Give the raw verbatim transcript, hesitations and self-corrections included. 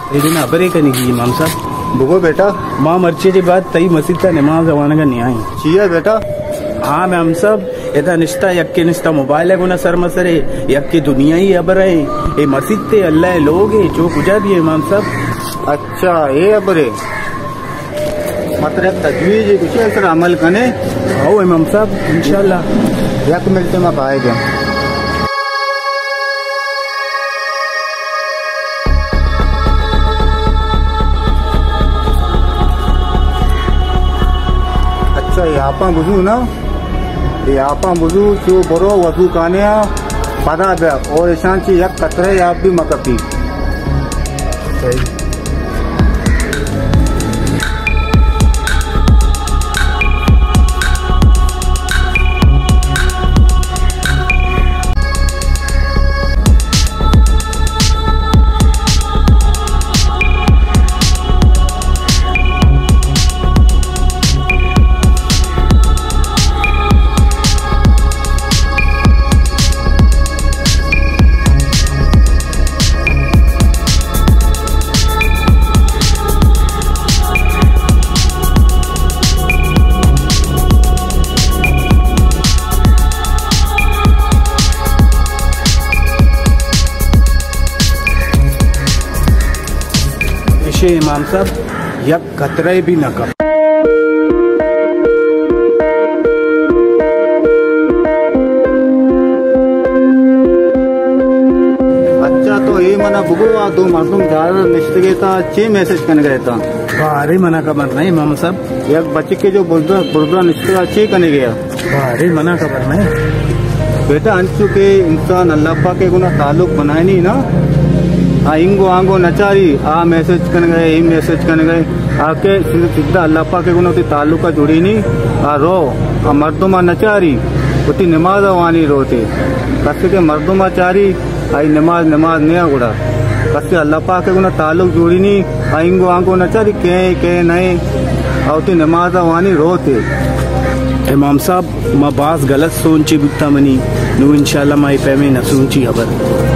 ये दिन अबरे का नहीं इमाम साहब बुगो बेटा माँ मर्ची की बात तई मस्जिद का नमाज जवाना का नहीं आई चाहिए बेटा। हाँ मैम साहब इधर निश्ता यक के निश्ता मोबाइल है गुना सर मसरे यक की दुनिया ही अबरे ये मस्जिद ते अल्लाह लोग है जो पूजा भी है इमाम साहब। अच्छा ये अबरे मतलब तजवीज कुछ असर अमल कने आओ इमाम साहब इंशाल्लाह यक मिलते में पाएगा। अच्छा यहाँ बुझू ना यहाँ बुझू जो बरो वजू काने पदा बे और ईशान ची यक कतरे आप भी मकपी सही। इमाम साहब यक कतरे भी न कर। अच्छा तो ये मना बुगो दो मर्दुम ज्यादा निश्चित था अच्छे मैसेज करने गए था भारी मना का मरना है इमाम साहब एक बच्चे के जो बुर्दा बुर्दा निश्चित अच्छे करने गया भारी मना का मरना है बेटा अंशु के इंसान अल्लाह पाक के गुना ताल्लुक बनाए नहीं ना आ इंगो आंगो नचारी आ मैसेज करने गए ई मैसेज करने गए आके सीधा अल्लाह पाक के गुना ताल्लुक का जुड़ी नहीं आ रो आ मर्दुमा नचारी उती नमाज वानी रोते कस के मर्दुमा चारी आई नमाज नमाज नया गुड़ा कस अल्लाह पाक के गुना ताल्लुक जुड़ी नहीं आ इंगो आंगो नचारी के के नए आ उती नमाज वानी रोते। इमाम साहब माँ बास गलत सोची बुता मनी नू इंशाल्लाह माई पे में न सोची खबर